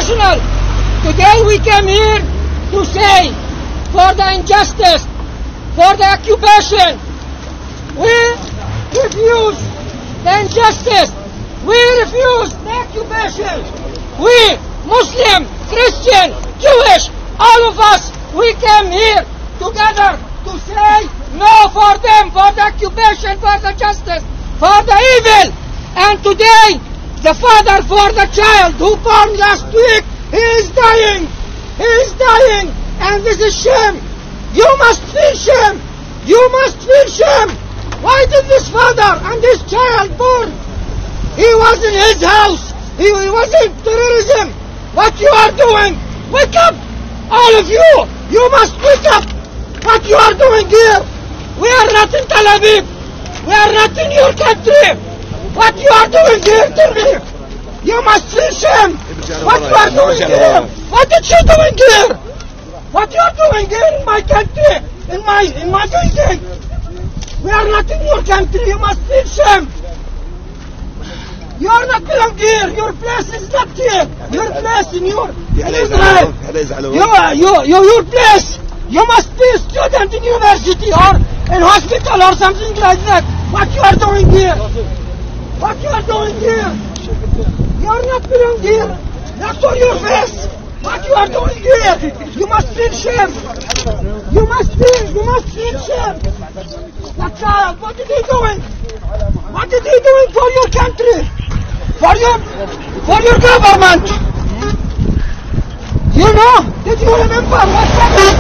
International. Today we came here to say for the injustice, for the occupation. We refuse the injustice. We refuse the occupation. We, Muslim, Christian, Jewish, all of us, we came here together to say no for them, for the occupation, for the justice, for the evil. And today, the father for the child who born last week, he is dying. He is dying. And this is shame. You must feel shame. You must feel shame. Why did this father and this child born? He was in his house. He was in terrorism. What you are doing? Wake up! All of you! You must wake up! What you are doing here? We are not in Tel Aviv. We are not in your country. What you are doing here, tell me? You must feel shame. What you are doing here? What is she doing here? What you are doing here in my country? In my building? We are not in your country. You must feel shame. You are not belong here. Your place is not here. Your place in Israel. Your place. You must be a student in university or in hospital or something like that. What you are doing here? What you are doing here? You are not belong here. Not for your face. What you are doing here? You must feel shame. You must feel shame. That child, what is he doing? What is he doing for your country? For your government? You know? Did you remember what happened?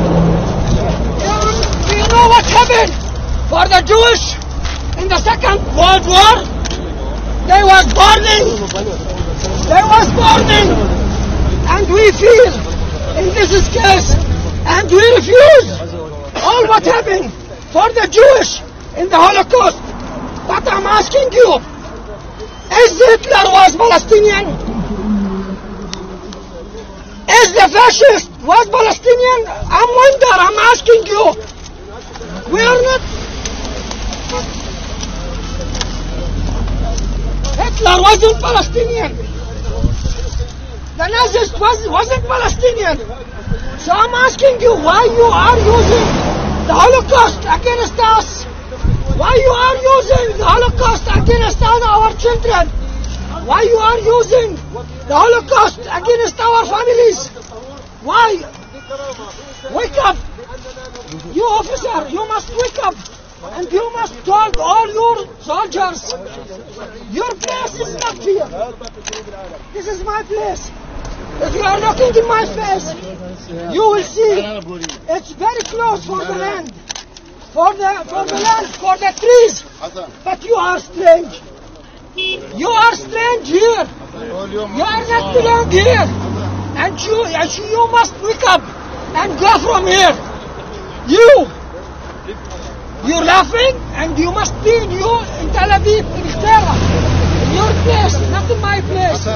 Do you know what happened for the Jewish in the Second World War? They was burning, and we feel in this case, and we refuse all what happened for the Jewish in the Holocaust. But I'm asking you, is Hitler was Palestinian? Is the fascist was Palestinian? I'm asking you. We are not. Hitler wasn't Palestinian. The Nazis wasn't Palestinian. So I'm asking you why you are using the Holocaust against us. Why you are using the Holocaust against our children? Why you are using the Holocaust against our families? Why? Wake up! You officer, you must wake up. And you must tell all your soldiers, your place is not here. This is my place. If you are looking in my face, you will see it's very close for the land, for the trees. But you are strange. You are strange here. You are not belong here. And you must wake up and go from here. You're laughing, and you must be in Tel Aviv, in Ikhtera, in your place, not in my place.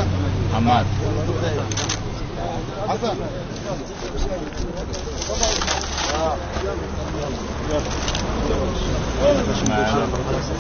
Ahmad.